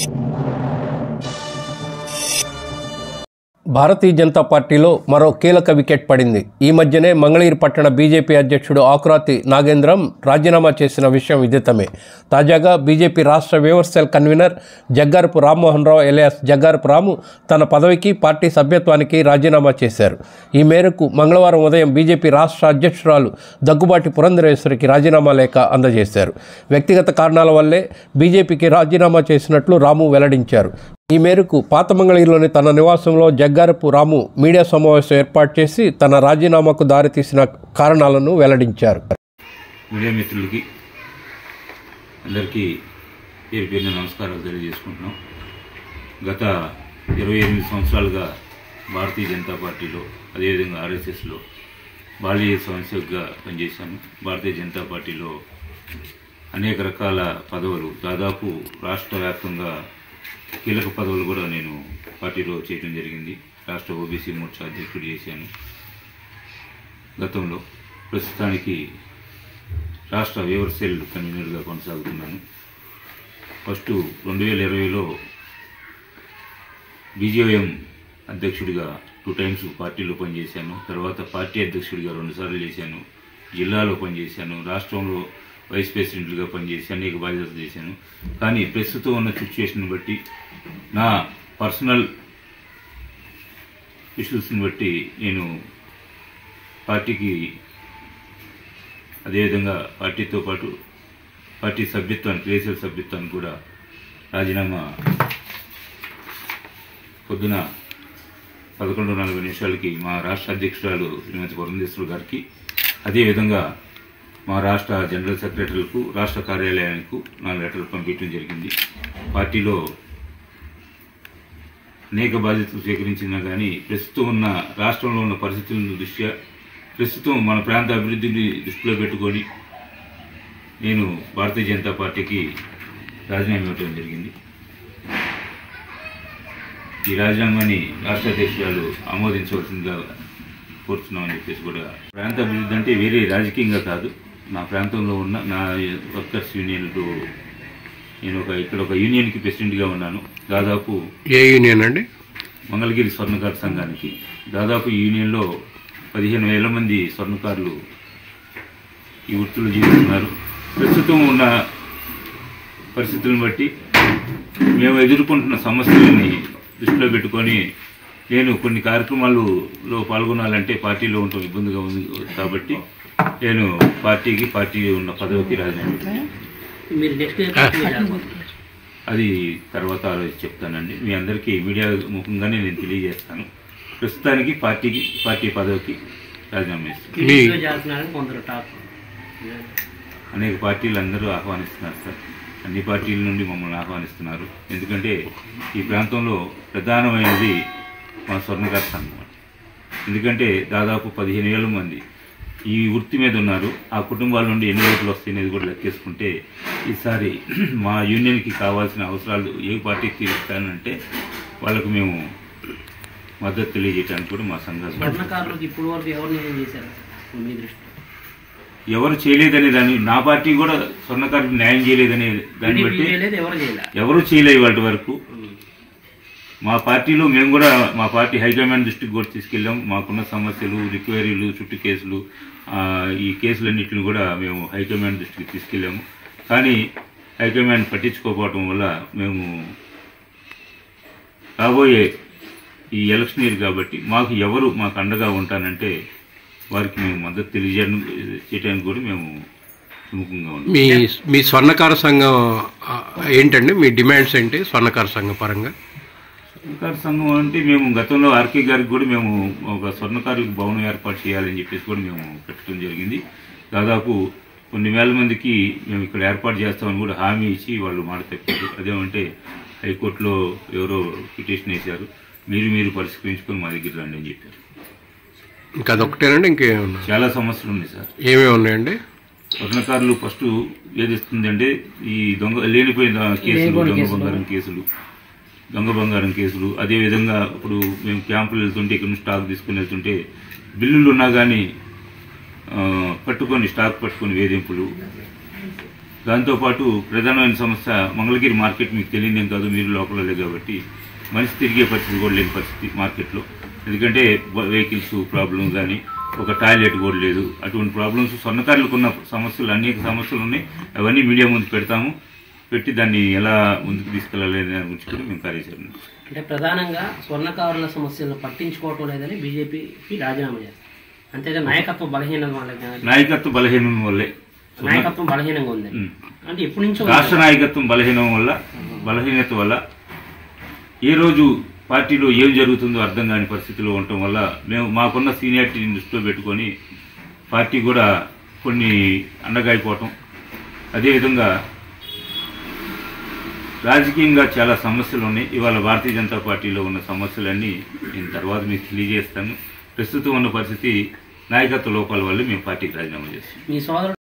భారతీయ జనతా పార్టీలో మరో కీలక వికెట్ పడింది. ఈ మధ్యనే మంగళగిరి పట్టణ బీజేపీ అధ్యక్షుడు ఆకురాతి నాగేంద్రం రాజీనామా చేసిన విషయం విదితమే. తాజాగా బీజేపీ రాష్ట్ర weavers cell convener Jaggarapu Rammohan Rao alias Jaggarapu Ramu తన పదవికి పార్టీ సభ్యత్వానికి రాజీనామా చేశారు. ఈ మేరకు మంగళవారం ఉదయం బీజేపీ రాష్ట్ర అధ్యక్షురాలు దగ్గుబాటి పురంధరేశ్వరికి రాజీనామా లేఖ అందజేశారు. వ్యక్తిగత కారణాల వల్లే బీజేపీకి రాజీనామా చేసినట్లు రాము వెల్లడించారు. ఈ మేరకు పాత మంగళగిరిలోని తన నివాసంలో జగ్గారపు రాము మీడియా సమావేశం ఏర్పాటు చేసి తన రాజీనామాకు దారితీసిన కారణాలను వెల్లడించారు. మీడియా మిత్రులకి అందరికీ పేరు పేరున నమస్కారాలు తెలియజేసుకుంటున్నాం. గత 28 సంవత్సరాలుగా భారతీయ జనతా పార్టీలో అదేవిధంగా ఆర్ఎస్ఎస్లో బాలీయ సంస్థగా పనిచేశాను. భారతీయ జనతా పార్టీలో అనేక రకాల పదవులు, దాదాపు రాష్ట్ర వ్యాప్తంగా కీలక పదవులు కూడా నేను పార్టీలో చేయడం జరిగింది. రాష్ట్ర ఓబీసీ మోర్చా అధ్యక్షుడు చేశాను గతంలో. ప్రస్తుతానికి రాష్ట్ర వేవర్స్ సెల్ కన్వీనర్గా కొనసాగుతున్నాను. ఫస్ట్ 2020లో బీజేఎం అధ్యక్షుడిగా 2 టైమ్స్ పార్టీలో పనిచేశాను. తర్వాత పార్టీ అధ్యక్షుడిగా 2 సార్లు చేశాను. జిల్లాలో పనిచేశాను. రాష్ట్రంలో వైస్ ప్రెసిడెంట్గా పనిచేసి అనేక బాధ్యతలు చేశాను. కానీ ప్రస్తుతం ఉన్న సిచ్యువేషన్ బట్టి, నా పర్సనల్ ఇష్యూస్ని బట్టి నేను పార్టీకి అదేవిధంగా పార్టీతో పాటు పార్టీ సభ్యత్వానికి, క్రియాశీల సభ్యత్వానికి కూడా రాజీనామా పొద్దున 11:40 మా రాష్ట్ర అధ్యక్షురాలు శ్రీమతి పురంధేశ్వరి గారికి, అదేవిధంగా మా రాష్ట్ర జనరల్ సెక్రటరీలకు, రాష్ట్ర కార్యాలయానికి 4 లెటర్లు పంపించడం జరిగింది. పార్టీలో అనేక బాధ్యతలు స్వీకరించినా కానీ ప్రస్తుతం ఉన్న రాష్ట్రంలో ఉన్న పరిస్థితుల దృష్ట్యా, ప్రస్తుతం మన ప్రాంత అభివృద్ధిని దృష్టిలో పెట్టుకొని నేను భారతీయ జనతా పార్టీకి రాజీనామా ఇవ్వడం జరిగింది. ఈ రాజీనామాని రాష్ట్ర అధ్యక్షురాలు ఆమోదించవలసిందిగా కోరుతున్నామని చెప్పేసి కూడా. ప్రాంత అభివృద్ధి అంటే వేరే రాజకీయంగా కాదు, నా ప్రాంతంలో ఉన్న నా వర్కర్స్ యూనియన్లు, నేను ఇక్కడ ఒక యూనియన్కి ప్రెసిడెంట్గా ఉన్నాను. దాదాపు ఏ యూనియన్ అండి? మంగళగిరి స్వర్ణకారు సంఘానికి. దాదాపు ఈ యూనియన్లో 15,000 మంది స్వర్ణకారులు ఈ వృత్తులు జీవిస్తున్నారు. ప్రస్తుతం ఉన్న పరిస్థితులను బట్టి మేము ఎదుర్కొంటున్న సమస్యలని దృష్టిలో పెట్టుకొని నేను కొన్ని కార్యక్రమాల్లో పాల్గొనాలంటే పార్టీలో ఉండటం ఇబ్బందిగా ఉంది కాబట్టి నేను పార్టీ ఉన్న పదవికి రాజీనామా. అది తర్వాత ఆలోచించి చెప్తానండి. మీ అందరికీ మీడియా ముఖంగానే నేను తెలియజేస్తాను. ప్రస్తుతానికి పార్టీ పదవికి రాజీనామా ఇస్తాను. అనేక పార్టీలు అందరూ ఆహ్వానిస్తున్నారు సార్. అన్ని పార్టీల నుండి మమ్మల్ని ఆహ్వానిస్తున్నారు. ఎందుకంటే ఈ ప్రాంతంలో ప్రధానమైనది మా స్వర్ణకారు సంఘం. ఎందుకంటే దాదాపు 15,000 మంది ఈ వృత్తి మీద ఉన్నారు. ఆ కుటుంబాల నుండి ఎన్ని ఓట్లు వస్తాయనేది కూడా లెక్కేసుకుంటే ఈసారి మా యూనియన్కి కావాల్సిన అవసరాలు ఏ పార్టీకి తీరుస్తానంటే వాళ్ళకు మేము మద్దతు తెలియజేయడానికి కూడా మా సంఘాలు ఎవరు చేయలేదనే దాన్ని, నా పార్టీ కూడా స్వర్ణకారులకు న్యాయం చేయలేదనే దాన్ని బట్టి ఎవరు చేయలేదు వాటి వరకు. మా పార్టీలో మేము కూడా మా పార్టీ హైకమాండ్ దృష్టికి కూడా తీసుకెళ్ళాం. మాకున్న సమస్యలు, రిక్వైరీలు, చుట్టూ కేసులు, ఈ కేసులన్నింటిని కూడా మేము హైకమాండ్ దృష్టికి తీసుకెళ్ళాము. కానీ హైకమాండ్ పట్టించుకోకపోవడం వల్ల మేము రాబోయే ఈ ఎలక్షన్ ఇయర్ కాబట్టి మాకు అండగా ఉంటానంటే వారికి మేము మద్దతు తెలియజేయడానికి కూడా మేము సుముఖంగా ఉన్నాం. మీ స్వర్ణకార సంఘం ఏంటండి? మీ డిమాండ్స్ ఏంటి స్వర్ణకార సంఘం పరంగా? స్వర్ణకారు సంఘం అంటే మేము గతంలో ఆర్కే గారికి కూడా మేము ఒక స్వర్ణకారులకు భవనం ఏర్పాటు చేయాలని చెప్పేసి కూడా మేము పెట్టడం జరిగింది. దాదాపు కొన్ని వేల మందికి మేము ఇక్కడ ఏర్పాటు చేస్తామని కూడా హామీ ఇచ్చి వాళ్ళు మాట తప్పారు. అదేమంటే హైకోర్టులో ఎవరో పిటిషన్ వేశారు, మీరు పరిష్కరించుకొని మా దగ్గర రండి అని చెప్పారు. ఇంకా అదొకటేనండి? ఇంకేమన్నా చాలా సమస్యలు ఉన్నాయి సార్. ఏమేమి ఉన్నాయండి? స్వర్ణకారులు ఫస్ట్ ఏదిస్తుందంటే ఈ లేనిపోయిన కేసులు, దొంగ బంగారం కేసులు, అదేవిధంగా ఇప్పుడు మేము క్యాంపులు వెళ్తుంటే ఇక్కడ నుంచి స్టాక్ తీసుకుని వెళ్తుంటే బిల్లులు ఉన్నా కానీ స్టాక్ పట్టుకొని వేధింపులు, దాంతోపాటు ప్రధానమైన సమస్య మంగళగిరి మార్కెట్ మీకు తెలియదేం కాదు, మీరు లోపల లేదు కాబట్టి మనిషి తిరిగే పరిస్థితి కూడా లేని పరిస్థితి మార్కెట్లో. ఎందుకంటే వెహికల్స్ ప్రాబ్లం కానీ ఒక టాయిలెట్ కూడా లేదు. అటువంటి ప్రాబ్లమ్స్ స్వర్ణకారులకు ఉన్న సమస్యలు అనేక సమస్యలు ఉన్నాయి. అవన్నీ మీడియా ముందు పెట్టి దాన్ని ఎలా ముందుకు తీసుకెళ్ళాలి దాని గురించి కూడా మేము కార్యాచరణ. అంటే ప్రధానంగా స్వర్ణకారుల సమస్యలను పట్టించుకోవటం లేదని బీజేపీకి రాజీనామా చేస్తారు. అంతేగా నాయకత్వ బలహీనం వల్లే నాయకత్వం బలహీనంగా ఉంది. అంటే ఎప్పటి నుంచో రాష్ట్ర నాయకత్వం బలహీనత వల్ల ఏ రోజు పార్టీలో ఏం జరుగుతుందో అర్థం కాని పరిస్థితిలో ఉండటం వల్ల మేము మాకున్న సీనియారిటీని దృష్టిలో పెట్టుకొని పార్టీ కూడా కొన్ని అండగాయిపోవటం, అదేవిధంగా రాజకీయంగా చాలా సమస్యలు ఉన్నాయి. ఇవాళ భారతీయ జనతా పార్టీలో ఉన్న సమస్యలన్నీ నేను తర్వాత మీకు తెలియజేస్తాను. ప్రస్తుతం ఉన్న పరిస్థితి నాయకత్వ లోపాల వల్ల మేము పార్టీకి రాజీనామా చేస్తాం. మీ సోదరుడు